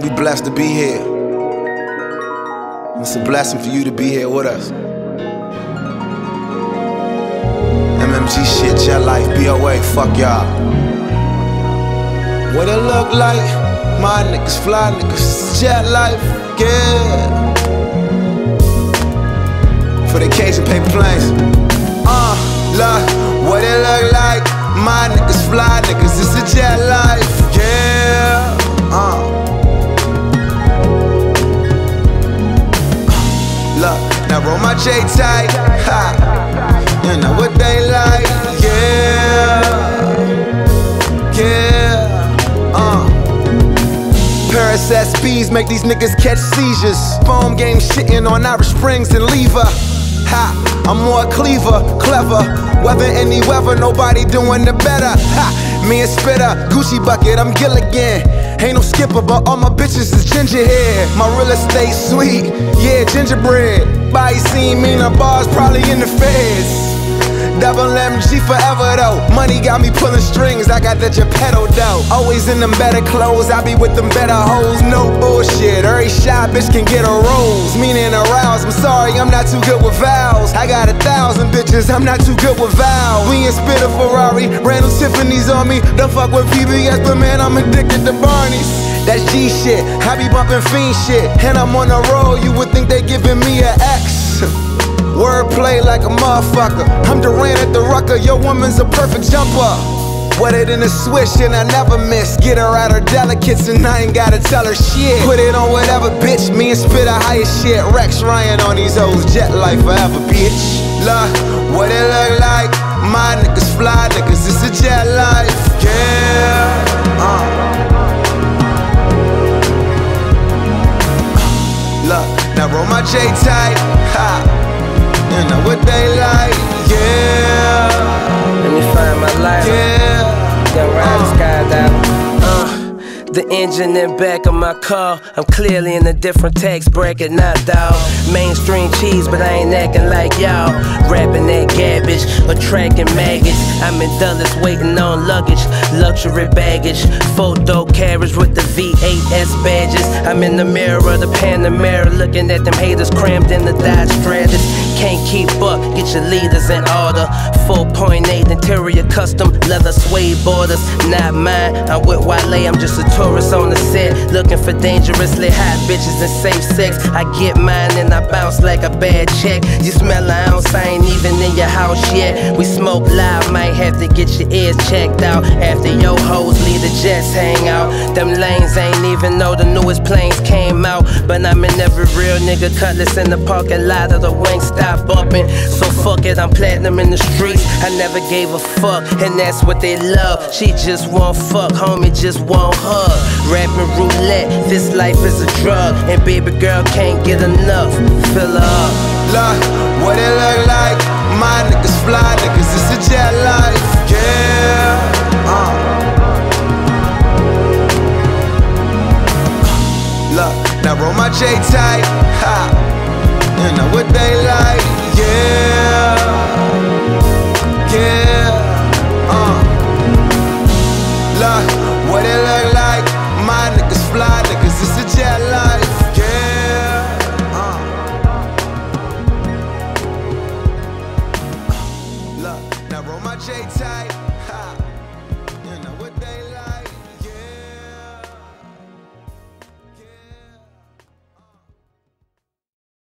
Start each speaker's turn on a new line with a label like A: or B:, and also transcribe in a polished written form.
A: We blessed to be here. It's a blessing for you to be here with us. MMG shit, Jet Life, BOA, fuck y'all. What it look like? My niggas, fly niggas, Jet Life, yeah. For the Cajun paper planes. Look, what it look like? My niggas, fly niggas, it's a Jet Life, yeah. Look, now roll my J tight, ha. You know what they like, yeah. Paris SPs make these niggas catch seizures. Foam game shitting on Irish Springs and Lever. Ha, I'm more cleaver, clever. Weather any weather, nobody doing it better. Ha, me and Spitter, Gucci bucket, I'm Gilligan. Ain't no skipper, but all my bitches is ginger hair. My real estate sweet, yeah, gingerbread. Body scene, meaner bars, probably in the feds. Double MG forever though. Money got me pulling strings, I got that Geppetto dough. Always in them better clothes, I be with them better hoes. No bullshit, every shy bitch can get a rose. Meaning aroused, I'm sorry, I'm not too good with vows. I got 1,000 bitches, I'm not too good with vows. We ain't spit a Ferrari, Randall Tiffany's on me. Don't fuck with PBS, but man, I'm addicted to Barney's. That's G shit, I be bumping fiend shit. And I'm on the road, you would think they giving me an X. Wordplay like a motherfucker. I'm Durant at the Rucker, your woman's a perfect jumper. Wet it in a swish and I never miss. Get her out her delicates and I ain't gotta tell her shit. Put it on whatever, bitch, me and Spit a higher shit. Rex Ryan on these hoes, Jet Life forever, bitch. Look, what it look like? My niggas, fly niggas, it's a Jet Life, yeah. Look, now roll my J tight, ha. You know what they like, yeah.
B: Let me find my life.
A: Yeah.
B: Young Ryan Skydiver. The engine in back of my car, I'm clearly in a different tax bracket, not dog. Mainstream cheese, but I ain't acting like y'all. Rapping that garbage, attracting maggots. I'm in Dulles waiting on luggage, luxury baggage. Photo carriage with the V8S badges. I'm in the mirror, the Panamera, looking at them haters crammed in the Dodge Stratus. Can't keep up, get your leaders in order. 4.8 interior custom, leather suede borders. Not mine, I'm with Wale, I'm just a tourist on the set. Looking for dangerously hot bitches and safe sex. I get mine and I bounce like a bad check. You smell an ounce, I ain't even in your house yet. We smoke loud, might have to get your ears checked out. After your hoes leave the jets hang out. Them lanes ain't even know the newest planes came out. But I'm in every real nigga cutlass in the parking lot of the Wingstop bumping. So fuck it, I'm platinum in the streets. I never gave a fuck, and that's what they love. She just won't fuck, homie just won't hug. Rapping roulette, this life is a drug, and baby girl can't get enough. Fill her up.
A: Look, what it look like? My niggas, fly niggas, it's a Jet Life, yeah.